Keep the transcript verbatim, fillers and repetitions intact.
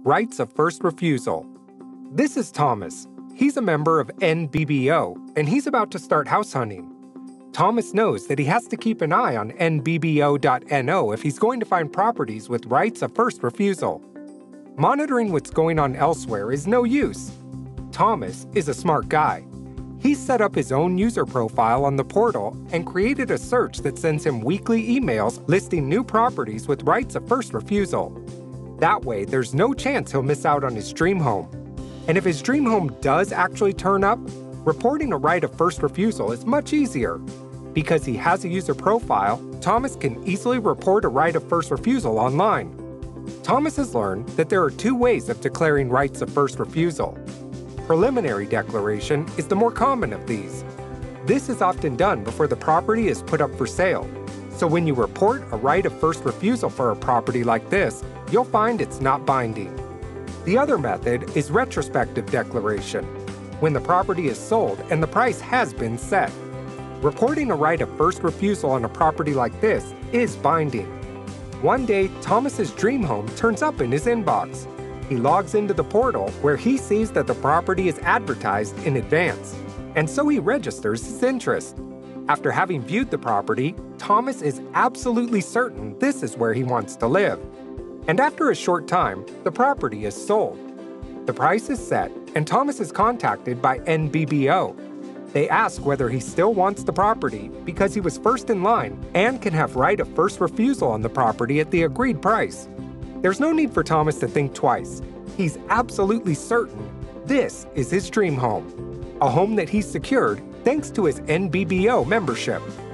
rights of first refusal. This is Thomas. He's a member of N B B O, and he's about to start house hunting. Thomas knows that he has to keep an eye on N B B O dot N O if he's going to find properties with rights of first refusal. Monitoring what's going on elsewhere is no use. Thomas is a smart guy. He's set up his own user profile on the portal and created a search that sends him weekly emails listing new properties with rights of first refusal. That way, there's no chance he'll miss out on his dream home. And if his dream home does actually turn up, reporting a right of first refusal is much easier. Because he has a user profile, Thomas can easily report a right of first refusal online. Thomas has learned that there are two ways of declaring rights of first refusal. Preliminary declaration is the more common of these. This is often done before the property is put up for sale. So when you report a right of first refusal for a property like this, you'll find it's not binding. The other method is retrospective declaration, when the property is sold and the price has been set. Reporting a right of first refusal on a property like this is binding. One day, Thomas's dream home turns up in his inbox. He logs into the portal where he sees that the property is advertised in advance, and so he registers his interest. After having viewed the property, Thomas is absolutely certain this is where he wants to live. And after a short time, the property is sold. The price is set, and Thomas is contacted by N B B O. They ask whether he still wants the property because he was first in line and can have right of first refusal on the property at the agreed price. There's no need for Thomas to think twice. He's absolutely certain this is his dream home, a home that he's secured thanks to his N B B O membership.